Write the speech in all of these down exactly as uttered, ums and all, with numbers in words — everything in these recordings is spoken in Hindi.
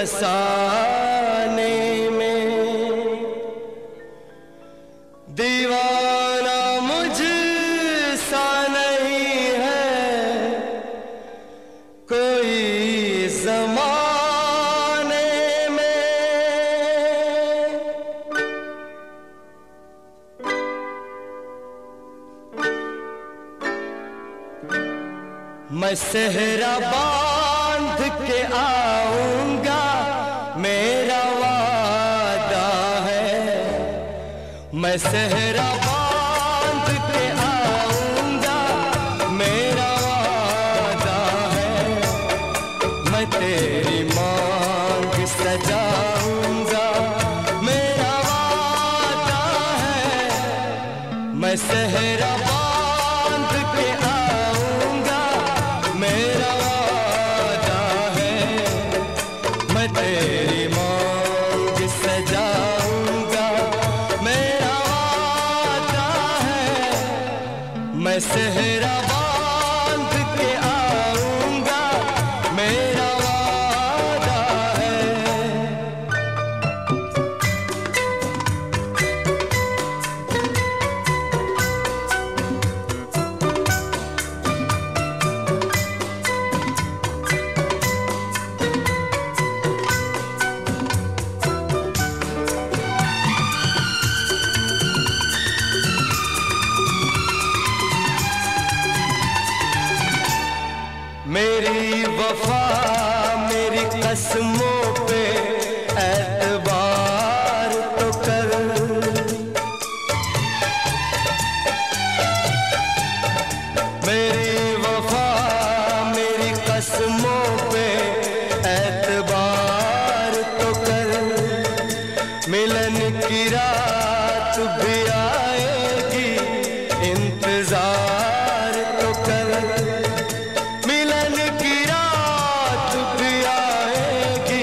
फसाने में। दीवाना मुझसा नहीं है कोई ज़माने में। मैं सेहरा बांध के आऊंगा मेरा वादा है। मैं सेहरा बांध के आऊंगा मेरा वादा है। मैं तेरी मांग सजाऊंगा मेरा वादा है। मैं सेहरा बांध के आऊंगा मेरा वादा है। मैं तेरी मांग सजाऊंगा मेरा वादा है। मैं सेहरा बांध के आऊंगा मेरा वादा है। मेरी वफा मेरी कसमों पे एतबार तो कर। मेरी वफा मेरी कसमों पे एतबार तो कर। मिलन की रात भी आएगी इंतजार तो कर। मिलन की रात भी आएगी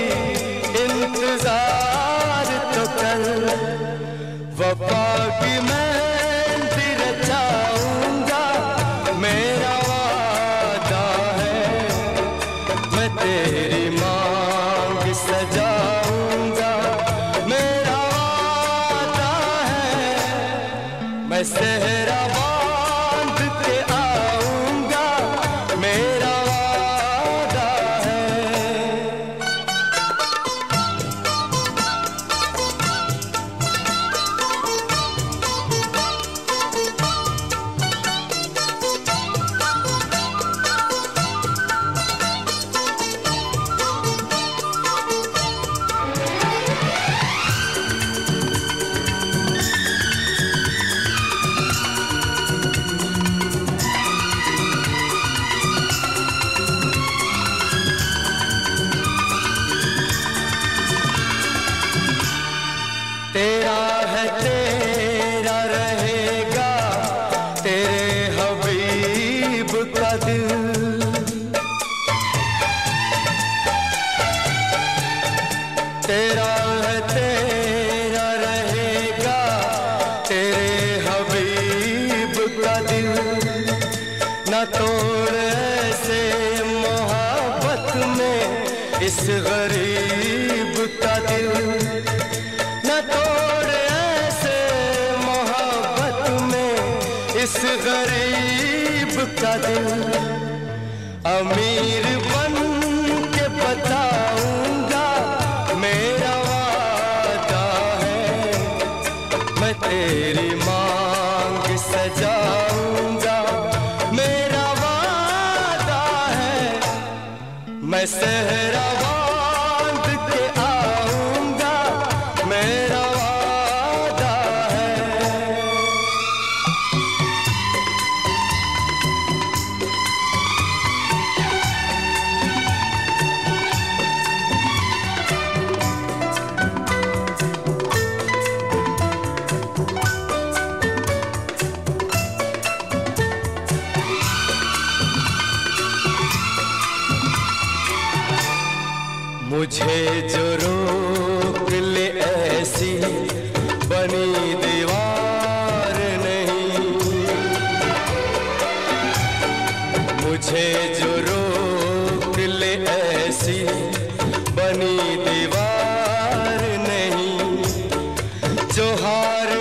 इंतजार तो कर। वफा की मेहंदी रचाऊंगा मेरा वादा है। मैं तेरी मांग सजाऊंगा मेरा वादा है। मैं सेहरा बांध के आऊंगा मेरा वादा है। तेरा है तेरा रहेगा तेरे हबीब का दिल। तेरा है तेरा रहेगा तेरे हबीब का दिल। न तोड़ ऐसे मोहब्बत में इस गरीब का दिल। न तोड़ ऐसे मोहब्बत में इस गरीब का दिल। अमीर बन के बताऊंगा मेरा वादा है। मैं तेरी मांग सजाऊंगा मेरा वादा है। मैं सेहरा बांध के आऊंगा मेरा वादा है। मुझे जो रोक ले ऐसी बनी दीवार नहीं। मुझे जो रोक ले ऐसी बनी दीवार जो हार